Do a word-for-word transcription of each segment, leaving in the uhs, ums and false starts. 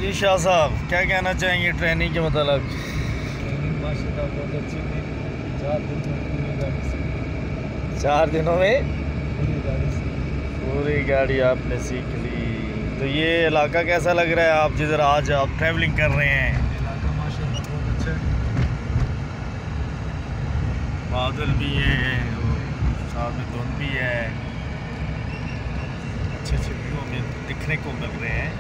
जी शाह साहब, क्या कहना चाहेंगे ट्रेनिंग के मतलब? ट्रेनिंग माशाल्लाह बहुत अच्छी थी। चार दिन में पूरी गाड़ी सीखी। चार दिनों में पूरी गाड़ी सीखी। पूरी गाड़ी आपने सीख ली। तो ये इलाका कैसा लग रहा है आप जिधर आज आप ट्रैवलिंग कर रहे हैं? इलाका माशाल्लाह बहुत अच्छा है। बादल भी है और साथ में धुंध भी है, अच्छे अच्छे व्यू हमें दिखने को मिल रहे हैं।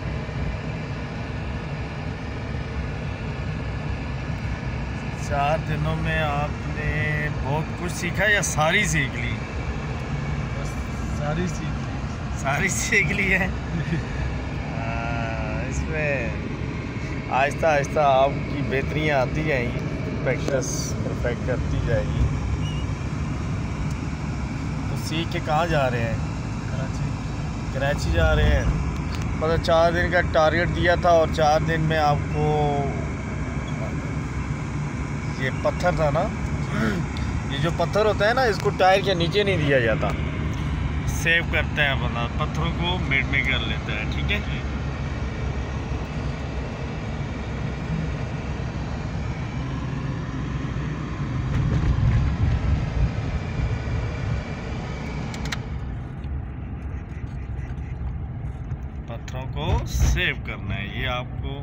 चार दिनों में आपने बहुत कुछ सीखा या सारी सीख ली? बस सारी सीख ली। सारी सीख ली है। हाँ, इसमें आहिस्ता आहिस्ता आपकी बेहतरियाँ आती जाएंगी, प्रैक्टिस परफेक्ट करती जाएगी। तो सीख के कहाँ जा रहे हैं? कराची। कराची जा रहे हैं। मतलब चार दिन का टारगेट दिया था और चार दिन में आपको ये पत्थर था ना, ये जो पत्थर होता है ना, इसको टायर के नीचे नहीं दिया जाता, सेव करते हैं बंदा, पत्थरों को मेड में कर लेता है। ठीक है, पत्थरों को सेव करना है। ये आपको,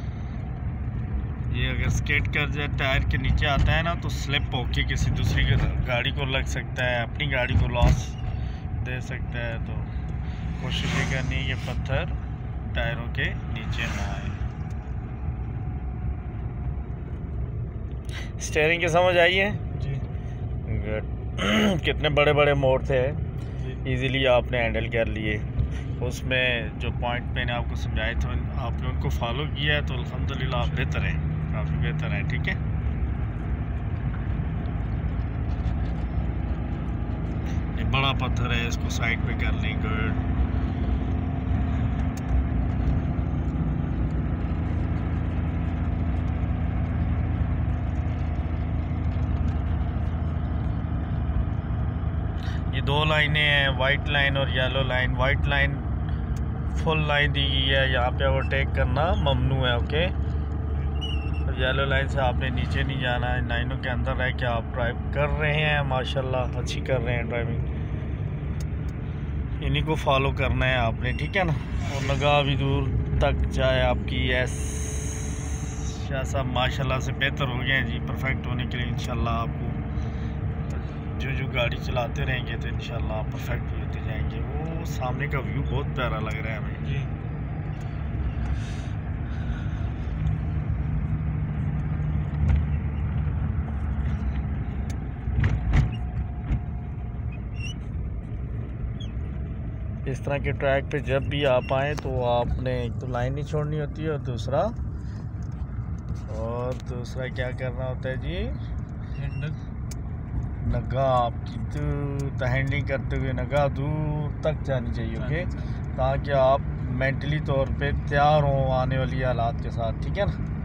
ये अगर स्केट कर जाए टायर के नीचे आता है ना, तो स्लिप होके किसी दूसरी गाड़ी को लग सकता है, अपनी गाड़ी को लॉस दे सकता है। तो कोशिश ये करनी है कि पत्थर टायरों के नीचे ना आए। स्टीयरिंग की समझ आई है? जी गुड। कितने बड़े बड़े मोड़ थे, इजीली आपने हैंडल कर लिए। उसमें जो पॉइंट मैंने आपको समझाए थे आपने उनको फॉलो किया है, तो अल्हम्दुलिल्लाह आप बेहतर हैं, काफ़ी बेहतर है। ठीक है, ये बड़ा पत्थर है, इसको साइड पे कर लें। गुड। ये दो लाइनें हैं, वाइट लाइन और yellow line. White line full line दी गई है, यहाँ पे ओवरटेक करना ममनू है। ओके, येलो लाइन से आपने नीचे नहीं जाना है, लाइनों के अंदर रह के आप ड्राइव कर रहे हैं। माशाल्लाह अच्छी कर रहे हैं ड्राइविंग, इन्हीं को फॉलो करना है आपने। ठीक है ना, और लगा भी दूर तक जाए आपकी। यस शाह साहब माशाल्लाह से बेहतर हो गए हैं जी। परफेक्ट होने के लिए इंशाल्लाह आपको जो जो गाड़ी चलाते रहेंगे तो इंशाल्लाह आप परफेक्ट भी होते जाएंगे। वो सामने का व्यू बहुत प्यारा लग रहा है हमें जी। इस तरह के ट्रैक पे जब भी आप आएँ तो आपने एक तो लाइन नहीं छोड़नी होती है, और दूसरा और दूसरा क्या करना होता है जी, हैंडल नगा आपकी तो हैंडलिंग करते हुए नगा दूर तक जानी चाहिए। ओके, ताकि आप मेंटली तौर पे तैयार हों आने वाली हालात के साथ। ठीक है ना।